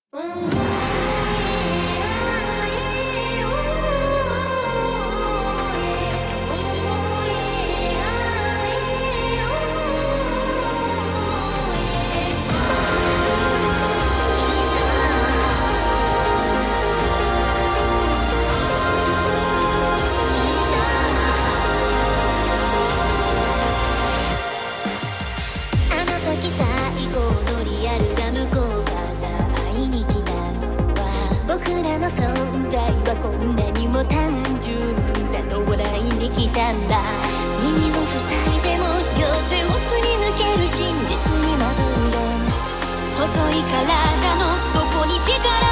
存在はこんなにも単純だと笑いに来たんだ。耳を塞いでも両手をすり抜ける真実に惑うよ。細い体のどこに力